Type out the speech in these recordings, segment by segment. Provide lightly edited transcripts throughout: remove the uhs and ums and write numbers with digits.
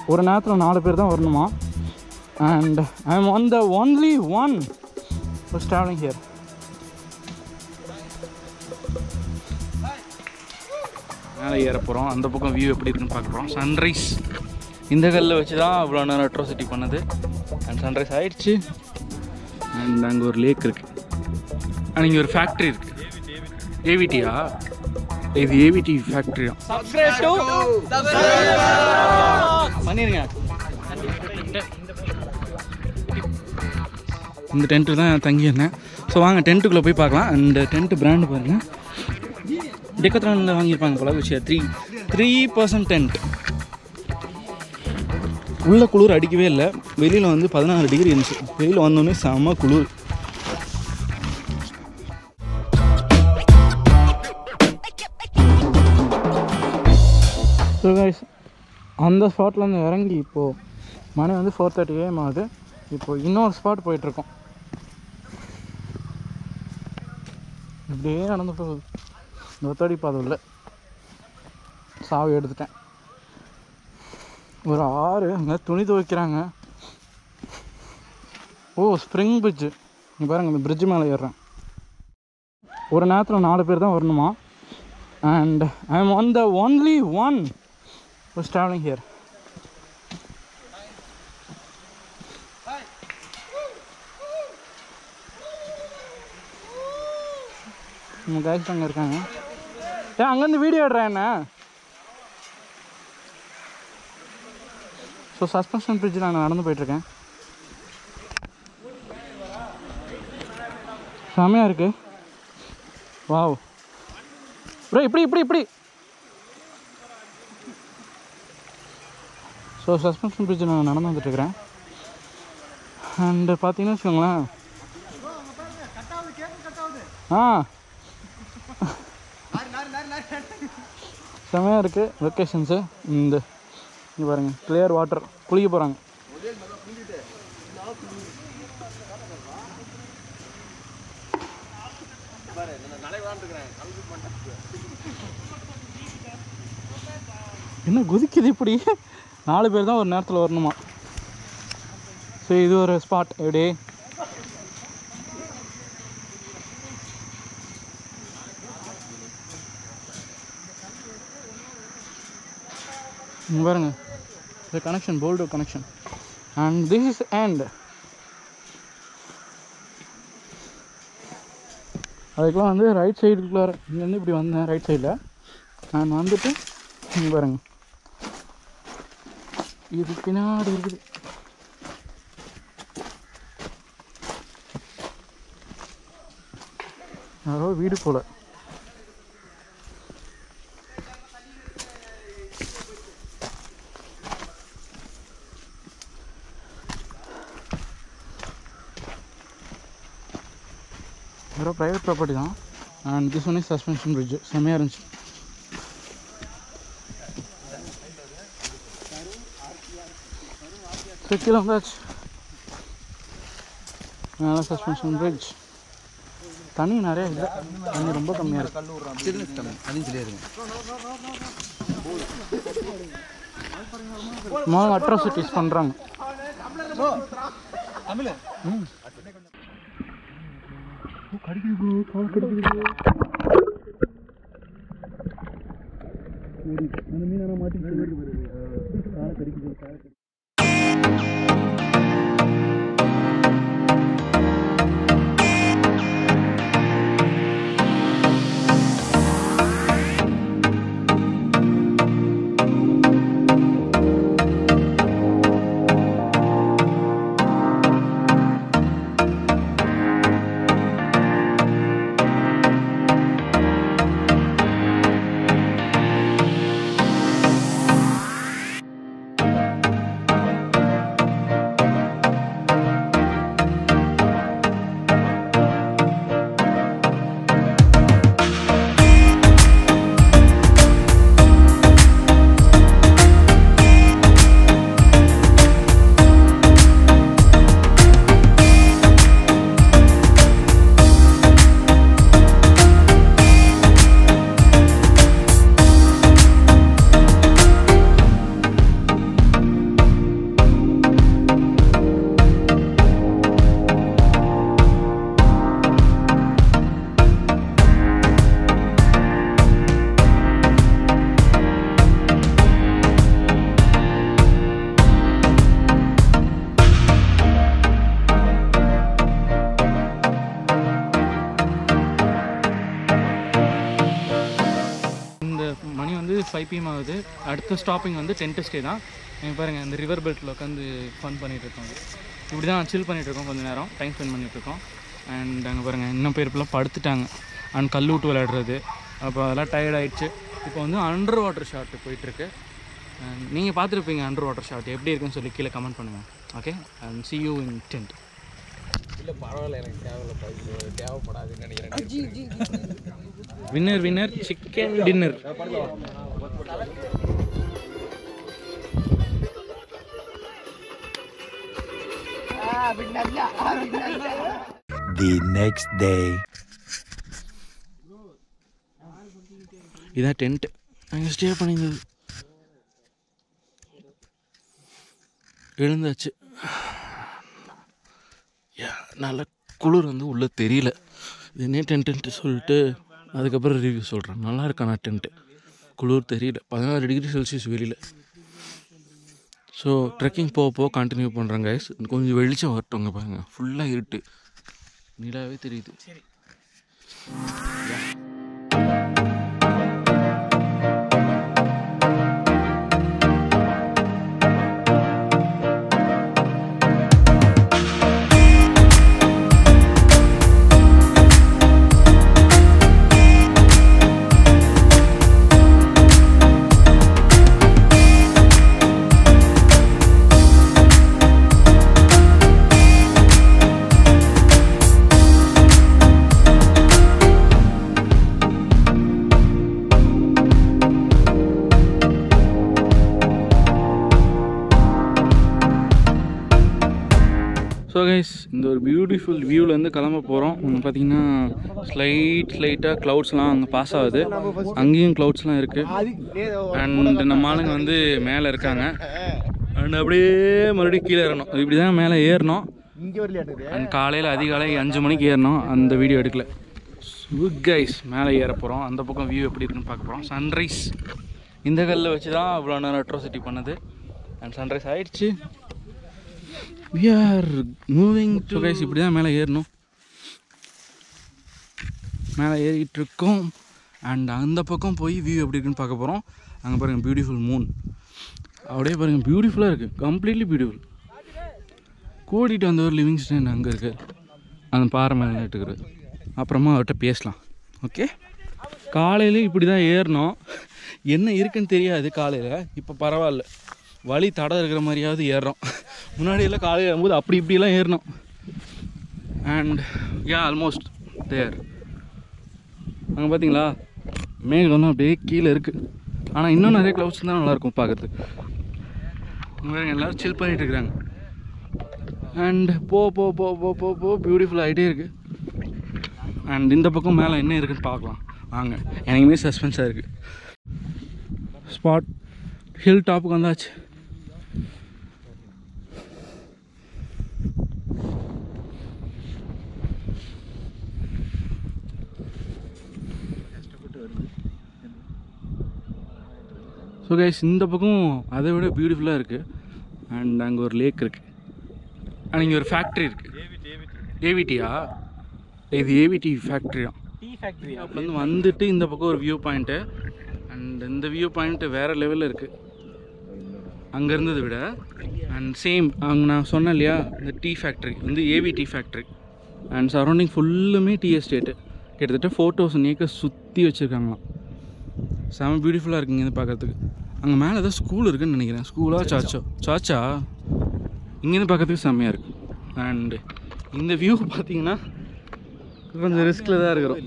ஒரு நேரத்தில் 4 பேர் தான் வரணுமா. And I am one the only one who's traveling here. மேலே ஏற போகிறோம். அந்த பக்கம் வியூ எப்படி இருக்குன்னு பார்க்க போகிறோம். சன்ரைஸ் இந்த கல்லில் வச்சு தான் இவ்வளோ நேரம் அட்ரோசிட்டி பண்ணது. அண்ட் சன்ரைஸ் ஆகிடுச்சு. அண்ட் அங்கே ஒரு லேக் இருக்குது. அண்ட் இங்கே ஒரு ஃபேக்ட்ரி இருக்குது. ஏவிடியா? இது ஏவிடி ஃபேக்ட்ரியா? பண்ணிடுங்க. இந்த டென்ட்டு தான் தங்கியிருந்தேன். ஸோ வாங்க டென்ட்டுக்குள்ளே போய் பார்க்கலாம். அண்ட் டென்ட்டு பிராண்டு பாருங்கள், டெக்கத்ரானில் வாங்கியிருப்பாங்க போல. விஷயம் 3% டென்ட். உள்ள குளிர் அடிக்கவே இல்லை. வெளியில் வந்து 16 டிகிரி இருந்துச்சு. வெளியில் வந்தோடனே செம்ம குளிர். ஸோ கைஸ், அந்த ஸ்பாட்லேருந்து இறங்கி இப்போது மணி வந்து 4:30 AM ஆகுது. இப்போது இன்னொரு ஸ்பாட் போயிட்டுருக்கோம். இப்படியே நடந்து போகுது. நொத்தடி பாதை இல்லை, சாவி எடுத்துட்டேன். ஒரு ஆறு, அங்கே துணி துவைக்கிறாங்க. ஓ, ஸ்ப்ரிங் பிரிட்ஜு. இங்கே பாருங்கள், இந்த பிரிட்ஜு மேலே ஏறுறேன். ஒரு நேரத்தில் 4 பேர் தான் வரணுமா. And I am one the only one who's traveling here. நம்ம கைஸ் அங்கே இருக்காங்க. அங்கேருந்து வீடியோ எடுறேன் என்ன. ஸோ சஸ்பென்ஷன் பிரிட்ஜில் நான் நடந்து போயிட்டுருக்கேன். செமையாக இருக்கு. வாவ் ப்ரோ, இப்படி. ஸோ சஸ்பென்ஷன் பிரிட்ஜில் நான் நடந்து வந்துட்டுருக்கிறேன். அண்டு பார்த்தீங்கன்னு வச்சுக்கோங்களேன், செமையாக இருக்குது லொக்கேஷன்ஸு. இந்த இங்கே பாருங்கள், கிளியர் வாட்டர், குளிக்க போகிறாங்க. என்ன குதிக்குது இப்படி? 4 பேர் தான் ஒரு நேரத்தில் வரணுமா. ஸோ இது ஒரு ஸ்பாட். எப்படி பாருங்க, the connection, boulder connection, and this is end. அதுக்கெலாம் வந்து ரைட் சைடுக்குள்ளார இங்கேருந்து இப்படி வந்தேன். ரைட் சைடில் நான் வந்துட்டு இங்கே பாருங்க, இது பின்னாடி இருக்குது. யாரோ வீடு போல. யாரோ ப்ரைவேட் ப்ராப்பர்ட்டி தான். And this one is suspension bridge. செம்மையாக இருந்துச்சு. கீழே வந்தாச்சு. நல்லா சஸ்பென்ஷன் பிரிட்ஜ். தண்ணி நிறையா இல்லை, தண்ணி ரொம்ப கம்மியாக இருக்குது. ஸ்மால் அட்ராசிட்டிஸ் பண்ணுறாங்க. கடிக்குது ப்ரோ, கால் கடிக்குது. அந்த மீன் மாட்டி காலை கடிக்குது. 5 PM ஆகுது. அடுத்த ஸ்டாப்பிங் வந்து டென்ட் ஸ்டே தான். நீங்கள் பாருங்கள் அந்த ரிவர் பெல்ட்டில் உட்காந்து ஃபன் பண்ணிகிட்ருக்கோம். இப்படி தான் சில் பண்ணிகிட்ருக்கோம், கொஞ்சம் நேரம் டைம் ஸ்பெண்ட் பண்ணிகிட்ருக்கோம். அண்ட் அங்கே பாருங்கள் இன்னும் பேருப்பெல்லாம் படுத்துட்டாங்க. அண்ட் கல் விட்டு விளையாடுறது, அப்போ அதெல்லாம் டயர்ட் ஆகிடுச்சு. இப்போ வந்து அண்டர் வாட்டர் ஷாட் போயிட்டுருக்கு. நீங்கள் பார்த்துருப்பீங்க அண்டர் வாட்டர் ஷாட் எப்படி இருக்குன்னு சொல்லி கீழே கமெண்ட் பண்ணுங்கள். Okay, and see you in tent. இல்லை பரவாயில்ல, எனக்கு தேவைப்படாதுன்னு நினைக்கிறேன். Winner chicken dinner. The next day. இதான் டென்ட் நாங்கள் ஸ்டே பண்ணியிருந்தது. எழுந்தாச்சு. நல்ல குளிர் வந்து உள்ளே தெரியல. இது என்ன டென்ட்டு சொல்லிட்டு அதுக்கப்புறம் ரிவ்யூ சொல்கிறேன். நல்லா இருக்கா நான் டென்ட்டு, குளிர் தெரியல. 16 டிகிரி செல்சியஸ் வெளியில். ஸோ ட்ரெக்கிங் போக கண்டினியூ பண்ணுறேன் கைஸ். கொஞ்சம் வெளிச்சம் வரட்டுங்க, பாருங்கள் ஃபுல்லாக இருட்டு, நிலாவே தெரியுது. ஸோ கைஸ், இந்த ஒரு பியூட்டிஃபுல் வியூவிலேருந்து கிளம்ப போகிறோம். பார்த்தீங்கன்னா ஸ்லைட்டாக க்ளவுட்ஸ்லாம் அங்கே பாஸ் ஆகுது, அங்கேயும் க்ளவுட்ஸ்லாம் இருக்குது. அண்ட் நம்ம ஆளுங்க வந்து மேலே இருக்காங்க. அண்ட் அப்படியே மறுபடியும் கீழே ஏறணும். இப்படி தான் மேலே ஏறணும். அண்ட் காலையில் அதிகாலை 5 மணிக்கு ஏறணும். அந்த வீடியோ எடுக்கல. ஸோ கைஸ், மேலே ஏற போகிறோம். அந்த பக்கம் வியூ எப்படி இருக்குன்னு பார்க்க போகிறோம். சன்ரைஸ் இந்த கல்லில் வச்சு தான் இவ்வளோ நேரம் அட்ராசிட்டி பண்ணது. அண்ட் சன்ரைஸ் ஆகிடுச்சு. We are moving to guys. இப்படி தான் மேலே ஏறணும். மேலே ஏறிட்டு இருக்கோம். அண்ட் அந்த பக்கம் போய் வியூ எப்படி இருக்குன்னு பார்க்க போகிறோம். அங்கே பாருங்கள் பியூட்டிஃபுல் மூன், அப்படியே பாருங்கள் பியூட்டிஃபுல்லாக இருக்குது, கம்ப்ளீட்லி பியூட்டிஃபுல். கூட்டிகிட்டு வந்தவர் லிவிங்ஸ்டன் அங்கே இருக்கார், அந்த பாறை மேலே நின்றுட்டுருக்காரு. அப்புறமா அவர்கிட்ட பேசலாம். ஓகே, காலையில் இப்படி தான் ஏறணும். என்ன இருக்குன்னு தெரியாது காலையில். இப்போ பரவாயில்ல, வழி தடம் இருக்கிற மாதிரியாவது ஏறுறோம். முன்னாடியெல்லாம் காலையில் ஏறும்போது அப்படி இப்படிலாம் ஏறணும். And almost there. அங்கே பார்த்தீங்களா மேகம்லாம் அப்படியே கீழே இருக்குது. ஆனால் இன்னும் நிறைய க்ளவுட்ஸ் தான் நல்லாயிருக்கும் பார்க்குறதுக்கு. எல்லோரும் சில் பண்ணிகிட்டு இருக்கிறாங்க. அண்ட் போ பியூட்டிஃபுல் ஆகிட்டே இருக்குது. அண்ட் இந்த பக்கம் மேலே என்ன இருக்குதுன்னு பார்க்கலாம் வாங்க. எனக்குமே சஸ்பென்ஸாக இருக்குது. ஸ்பாட் ஹில் டாப்புக்கு வந்தாச்சு. ஸோ கைஸ், இந்த பக்கம் அதை விட பியூட்டிஃபுல்லாக இருக்குது. அண்ட் அங்கே ஒரு லேக் இருக்குது. அண்ட் இங்கே ஒரு ஃபேக்ட்ரி இருக்குது. ஏவிடியா? இது ஏவிடி ஃபேக்ட்ரியா? Tea factory. அப்போ வந்துட்டு இந்த பக்கம் ஒரு வியூ பாயிண்ட்டு. அண்ட் இந்த வியூ பாயிண்ட்டு வேறு லெவலில் இருக்குது அங்கே இருந்ததை விட. அண்ட் சேம் அங்கே நான் சொன்னேன் இல்லையா, இந்த டீ ஃபேக்ட்ரி வந்து ஏவிடி ஃபேக்ட்ரி. அண்ட் சரௌண்டிங் ஃபுல்லுமே டீ எஸ்டேட்டு. கிட்டத்தட்ட 4000 ஏக்கர் சுற்றி வச்சுருக்காங்களாம். செம பியூட்டிஃபுல்லாக இருக்குங்க இது பார்க்குறதுக்கு. அங்கே மேலே ஏதோ ஸ்கூல் இருக்குதுன்னு நினைக்கிறேன். ஸ்கூலா சாச்சா இங்கேருந்து பார்க்கறதுக்கு செம்மையாக இருக்குது. அண்டு இந்த வியூ பார்த்தீங்கன்னா கொஞ்சம் ரிஸ்கில் தான் இருக்கிறோம்.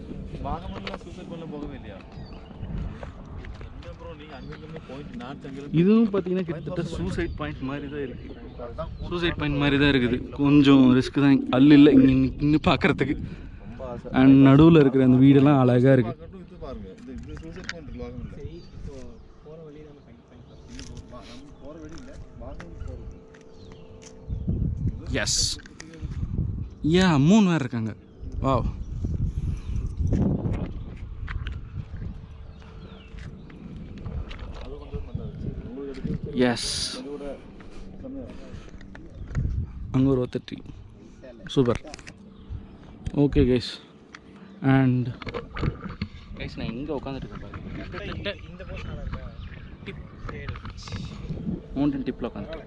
இதுவும் பார்த்தீங்கன்னா கிட்டத்தட்ட சூசைட் பாயிண்ட் மாதிரி தான் இருக்குது. கொஞ்சம் ரிஸ்க் தான், அல்ல இல்லை இங்கே நின்று பார்க்குறதுக்கு. அண்ட் நடுவில் இருக்கிற அந்த வீடெல்லாம் அழகாக இருக்குது. எஸ், Yeah, 3 பேர் இருக்காங்க. வாவ். எஸ், அங்கே ஒரு 30. Super. Okay guys. And guys நான் இங்கே உட்காந்துட்டு இருக்கேன் பாருங்க. இந்த போஸ்ட் நல்லா இருக்கா டிப் மவுண்டன் டிப்பில் உட்காந்து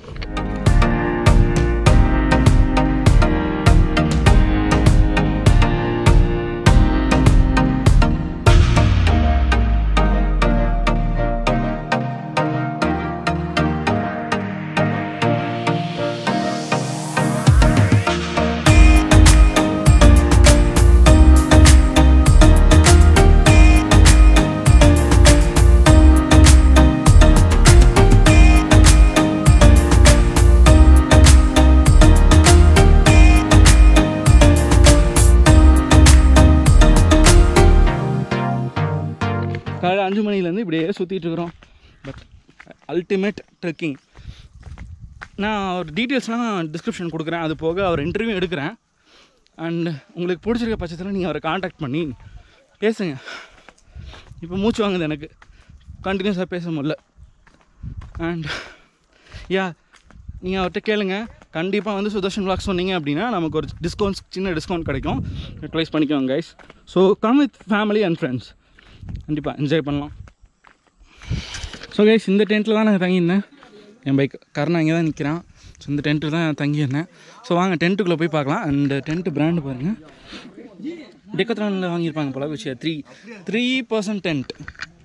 காலையில் 5 மணிலேருந்து இப்படியே சுற்றிட்டு இருக்கிறோம். But ultimate trekking. நான் ஒரு டீட்டெயில்ஸ்லாம் டிஸ்கிரிப்ஷன் கொடுக்குறேன். அது போக அவர் இன்டர்வியூ எடுக்கிறேன். அண்ட் உங்களுக்கு பிடிச்சிருக்க பட்சத்தில் நீங்கள் அவரை காண்டாக்ட் பண்ணி பேசுங்க. இப்போ மூச்சு வாங்குது எனக்கு, கண்டினியூஸாக பேச முடியல. அண்ட் நீங்கள் அவர்கிட்ட கேளுங்க. கண்டிப்பாக வந்து சுதர்ஷன் vlogs சொன்னீங்க அப்படின்னா நமக்கு ஒரு சின்ன டிஸ்கவுண்ட் கிடைக்கும். யூட்டிலைஸ் பண்ணிக்கோங்க guys. So come with family and friends, கண்டிப்பாக என்ஜாய் பண்ணலாம். ஸோ கைஸ், இந்த டென்ட்டில் தான் நான் தங்கியிருந்தேன். என் பைக் கருணா இங்கே தான் நிற்கிறான். ஸோ இந்த டென்ட்டில் தான் தங்கியிருந்தேன். ஸோ வாங்க டென்ட்டுக்குள்ளே போய் பார்க்கலாம். அண்ட் டென்ட்டு பிராண்டு பாருங்கள், டெக்கத்ரானில் வாங்கியிருப்பாங்க போல. விஷயம் 3% டென்ட்.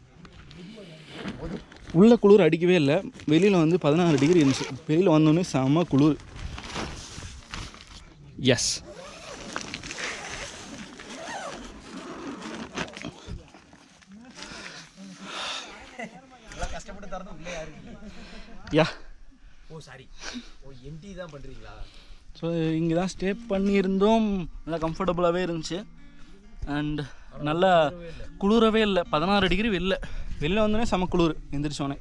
உள்ள குளிர் அடிக்கவே இல்லை. வெளியில் வந்து 16 டிகிரி இருந்துச்சு. வெளியில் வந்தோடனே செம்ம குளிர். எஸ், கஷ்டப்பட்டு தரது உள்ளே யாருக்கு யா. ஓ சாரி, ஓ எம்டி தான் பண்ணுறீங்களா? ஸோ இங்கே தான் ஸ்டே பண்ணியிருந்தோம். நல்லா கம்ஃபர்டபுளாகவே இருந்துச்சு. அண்ட் நல்லா குளிரவே இல்லை. 16 டிகிரி வெளியில் வந்தோடனே செம குளிர். எந்திரிச்சோடனே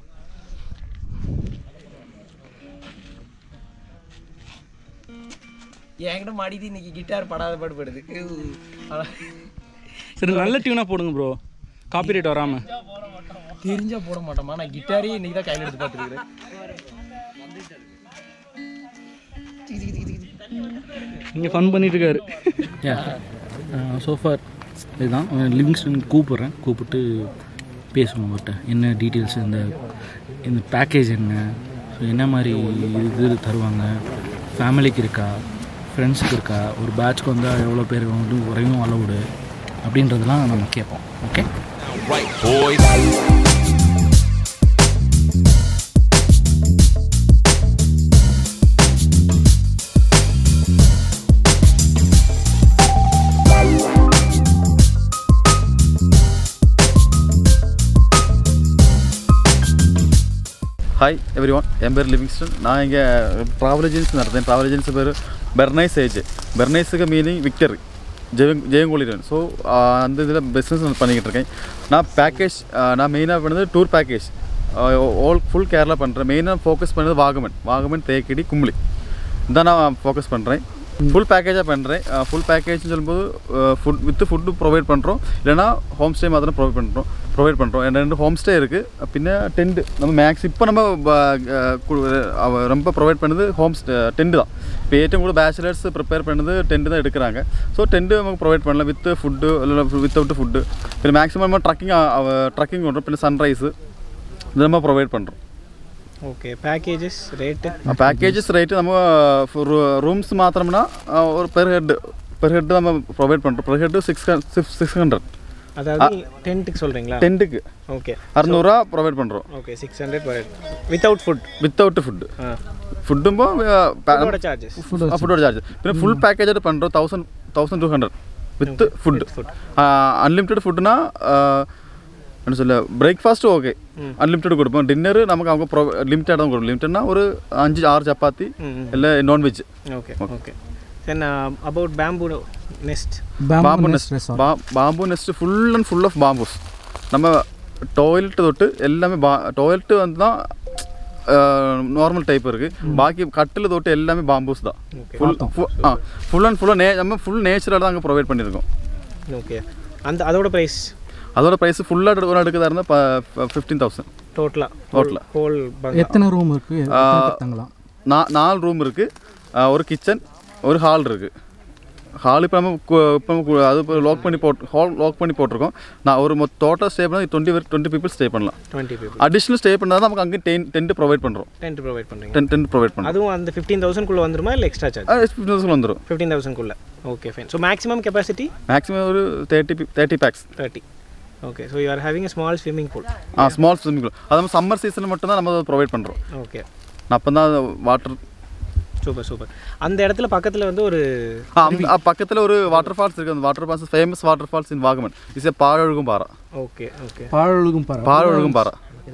என்கிட்ட மாடிது இன்னைக்கு கிட்டார் படாத பாடுபடுது. சரி, நல்ல டியூனாக போடுங்க ப்ரோ, காப்பிரைட் வராமல். தெரிஞ்சா போட மாட்டோமா? நான் கிட்டாரே இன்னைக்கு தான் கையில் எடுத்து பார்த்துருக்குறேன். இங்கே ஃபன் பண்ணிட்டு இருக்காரு. சோஃபார் இதுதான். லிவிங்ஸ்டன் கூப்பிட்டு பேசுவோம் அவர்கிட்ட. என்ன டீட்டெயில்ஸ், இந்த பேக்கேஜ் என்ன, ஸோ என்ன மாதிரி இது தருவாங்க, ஃபேமிலிக்கு இருக்கா, ஃப்ரெண்ட்ஸுக்கு இருக்கா, ஒரு பேட்ச்க்கு வந்தால் எவ்வளோ பேர் வந்து வரையும் அலவுடு அப்படின்றதெல்லாம் நம்ம கேட்போம். ஓகே. ஹாய் எவ்ரி ஒன், என் பேர் லிவிங்ஸ்டன். நான் இங்கே ட்ராவல் ஏஜென்சி நடத்தேன். ட்ராவல் ஏஜென்சி பேர் பெர்னைஸ். பெர்னைஸுக்கு மீனிங் விக்டரி, ஜெயங்கொழிரன். ஸோ அந்த இதில் பிஸ்னஸ் பண்ணிக்கிட்டு இருக்கேன். நான் மெயினாக பண்ணது டூர் பேக்கேஜ் ஃபுல் கேரளா பண்ணுறேன். மெயினாக ஃபோக்கஸ் பண்ணது வாகமன், தேக்கடி, கும்ளி இதான் நான் ஃபோக்கஸ் பண்ணுறேன். ஃபுல் பேக்கேஜாக பண்ணுறேன். ஃபுல் பேக்கேஜ்னு சொல்லும்போது ஃபுட்டு ப்ரொவைட் பண்ணுறோம், இல்லைனா ஹோம் ஸ்டே மாதிரி ப்ரொவைட் பண்ணுறோம். 2 ஹோம் ஸ்டே இருக்குது. பின்ன டென்ட்டு நம்ம இப்போ நம்ம ரொம்ப ப்ரொவைட் பண்ணது டென்ட்டு தான். இப்போ ஏற்றும் கூட பேச்சுலர்ஸ் ப்ரிப்பேர் பண்ணது டென்ட்டு தான் எடுக்கிறாங்க. ஸோ டென்ட்டு நமக்கு ப்ரொவைட் பண்ணலாம் வித் ஃபுட்டு, இல்லை வித்தவுட் ஃபுட்டு. பின்ன மேக்ஸிமம் நம்ம ட்ரக்கிங் பண்ணுறோம். பின்ன சன்ரைஸு இது நம்ம ப்ரொவைட் பண்ணுறோம். ஓகே. பேக்கேஜஸ் ரேட்டு நம்ம ரூம்ஸ் மாத்திரம்னா ஒரு பெர் ஹெட் நம்ம ப்ரொவைட் பண்ணுறோம். Per head 600. அதாவது டென்ட்டுக்கு சொல்கிறீங்களா? டென்ட்டுக்கு ஓகே 600 ரூபா ப்ரொவைட் பண்ணுறோம். Okay 600 per head without food. ஃபுட்டும் ஃபுட்டோட சார்ஜஸ். பின்ன ஃபுல் பேக்கேஜோட பண்ணுறோம் 1200 வித் ஃபுட். அன்லிமிட்டட் ஃபுட்டுனா என்ன சொல்ல, பிரேக்ஃபாஸ்ட்டு ஓகே அன்லிமிட்டட் கொடுப்போம். டின்னரு நமக்கு அவங்க லிமிட்டட் தான் கொடுப்போம். லிமிட்டட்னா ஒரு 5-6 சப்பாத்தி இல்லை non veg. Okay. Then about bamboo nest full of bamboos. நம்ம டாய்லெட் தொட்டு எல்லாமே டாய்லெட்டு வந்து தான் நார்மல் டைப் இருக்குது. பாக்கி கட்டில் தொட்டு எல்லாமே பாம்பூஸ் தான். ஃபுல் நேச்சுரலாக தான் அங்கே ப்ரொவைட் பண்ணியிருக்கோம். ஓகே. அதோட ப்ரைஸ் ஃபுல்லாக ஒரு எடுக்கிறதா இருந்தால் 15,000 டோட்டலாக. எத்தனை ரூம் இருக்குது? 4 ரூம் இருக்குது, ஒரு கிச்சன், ஒரு ஹால் இருக்குது. ஹால் இப்போ நம்ம அது இப்போ ஹால் லாக் பண்ணி போட்டிருக்கோம். நான் ஒரு டோட்டல் ஸ்டே பண்ணால் 20 people ஸ்டே பண்ணலாம். 20 people அடிஷ்னல் ஸ்டே பண்ணால் தான் நமக்கு அங்கே டென்ட் ப்ரொவைட் பண்ணுறோம். டென்ட் ப்ரொவைட் பண்ணுறோம். அதுவும் அந்த 15,000 வந்துருமா இல்லை எக்ஸ்ட்ரா சார்ஜ்? 15,000 வந்துடும். 15,000 okay fine. So maximum capacity ஒரு 30 packs. 30. Okay. So you are having small swimming pool. Small swimming pool. அது நம்ம சம்மர் சீசனில் மட்டும் தான் நம்ம ப்ரொவைட் பண்ணுறோம். ஓகே. அப்போ தான் வாட்டர் சூப்பர். அந்த இடத்துல பக்கத்தில் வந்து ஒரு பக்கத்தில் ஒரு வாட்டர் ஃபால்ஸ் இருக்குது. அந்த water falls famous water falls in Vagamon. Is Palozhukum Para. Okay. Palozhukum Para.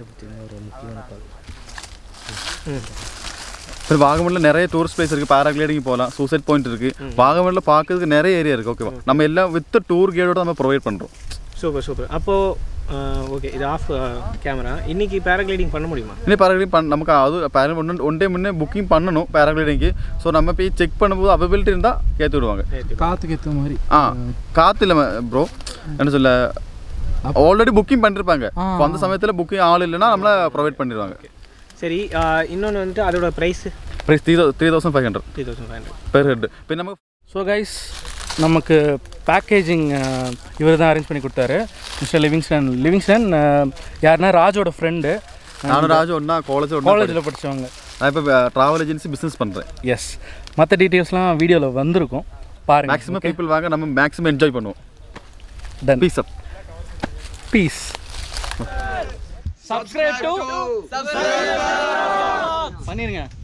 இப்போ வாகமனில் நிறைய டூரிஸ்ட் பிளேஸ் இருக்குது. பேராகிளைடிங் போகலாம். சூசைட் பாயிண்ட் இருக்குது. வாகமனில் பார்க்கறதுக்கு நிறைய ஏரியா இருக்குது. ஓகேவா? நம்ம எல்லாம் வித் டூர் கைடோட நம்ம ப்ரொவைட் பண்ணுறோம். சூப்பர். அப்போது ஓகே, இது ஆஃப் கேமரா. இன்றைக்கி பேராகிளைடிங் பண்ண முடியுமா? இன்னும் பேராகிளைடிங் நமக்கு அது ஒன் டே முன்னே புக்கிங் பண்ணணும் பேராகிளைடிங்க்கு. ஸோ நம்ம போய் செக் பண்ணும்போது அவைபிலிட்டி இருந்தால் ஏற்றி விடுவாங்க. காற்றுக்கு ஏற்ற மாதிரி. காற்று இல்லை ப்ரோ, என்ன சொல்ல, ஆல்ரெடி புக்கிங் பண்ணிருப்பாங்க. இப்போ அந்த சமயத்தில் புக்கிங் ஆள் இல்லைன்னா நம்மளை ப்ரொவைட் பண்ணிடுவாங்க. சரி, இன்னொன்று வந்துட்டு அதோட ப்ரைஸ் 3,500 பெர் ஹெட். இப்போ நம்ம ஸோ கைஸ், நமக்கு பேக்கேஜிங் இவர் தான் அரேஞ்ச் பண்ணி கொடுத்தாரு, மிஸ்டர் லிவிங்ஸ்டன். யாருன்னா ராஜோட ஃப்ரெண்டு. நானும் ராஜு ஒன்றா காலேஜில் படித்தவங்க. நான் இப்போ ட்ராவல் ஏஜென்சி பிஸ்னஸ் பண்ணுறேன். எஸ், மற்ற டீட்டெயில்ஸ்லாம் வீடியோவில் வந்திருக்கும் பாருங்கள். மேக்ஸிமம் பீப்புள் வாங்க, நம்ம மேக்ஸிமம் என்ஜாய் பண்ணுவோம். டன். பீஸ். சப்ஸ்கிரைப் பண்ணிடுங்க.